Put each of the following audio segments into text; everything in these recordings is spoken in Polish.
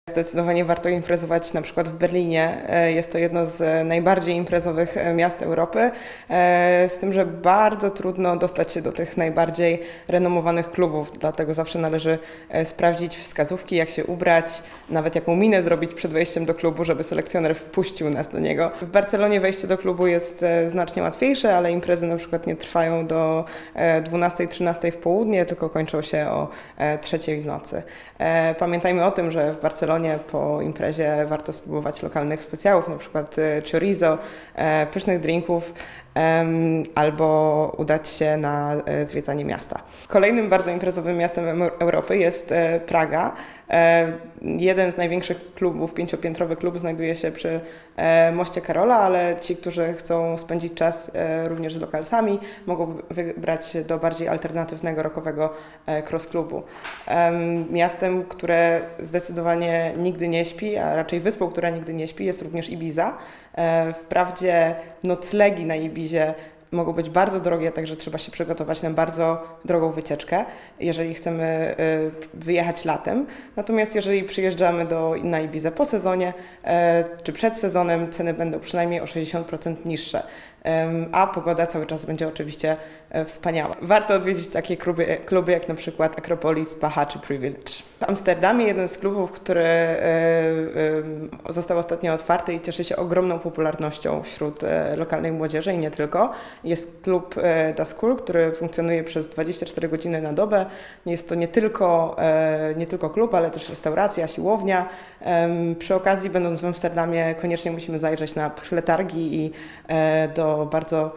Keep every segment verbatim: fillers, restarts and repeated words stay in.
Zdecydowanie warto imprezować na przykład w Berlinie. Jest to jedno z najbardziej imprezowych miast Europy, z tym, że bardzo trudno dostać się do tych najbardziej renomowanych klubów, dlatego zawsze należy sprawdzić wskazówki, jak się ubrać, nawet jaką minę zrobić przed wejściem do klubu, żeby selekcjoner wpuścił nas do niego. W Barcelonie wejście do klubu jest znacznie łatwiejsze, ale imprezy na przykład nie trwają do dwunastej trzynastej w południe, tylko kończą się o trzeciej w nocy. Pamiętajmy o tym, że w Barcelonie po imprezie warto spróbować lokalnych specjałów, na przykład chorizo, pysznych drinków, albo udać się na zwiedzanie miasta. Kolejnym bardzo imprezowym miastem Europy jest Praga. Jeden z największych klubów, pięciopiętrowy klub, znajduje się przy Moście Karola, ale ci, którzy chcą spędzić czas również z lokalsami, mogą wybrać się do bardziej alternatywnego, rockowego cross klubu. Miastem, które zdecydowanie nigdy nie śpi, a raczej wyspą, która nigdy nie śpi, jest również Ibiza. Wprawdzie noclegi na Ibizie mogą być bardzo drogie, także trzeba się przygotować na bardzo drogą wycieczkę, jeżeli chcemy wyjechać latem. Natomiast jeżeli przyjeżdżamy do, na Ibizę po sezonie czy przed sezonem, ceny będą przynajmniej o sześćdziesiąt procent niższe, a pogoda cały czas będzie oczywiście wspaniała. Warto odwiedzić takie kluby, kluby jak na przykład Acropolis, Baha czy Privilege. W Amsterdamie jeden z klubów, który został ostatnio otwarty i cieszy się ogromną popularnością wśród lokalnej młodzieży i nie tylko, jest klub Das Cool, który funkcjonuje przez dwadzieścia cztery godziny na dobę. Jest to nie tylko, nie tylko klub, ale też restauracja, siłownia. Przy okazji, będąc w Amsterdamie, koniecznie musimy zajrzeć na letargi i do bardzo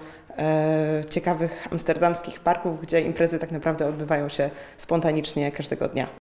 ciekawych amsterdamskich parków, gdzie imprezy tak naprawdę odbywają się spontanicznie każdego dnia.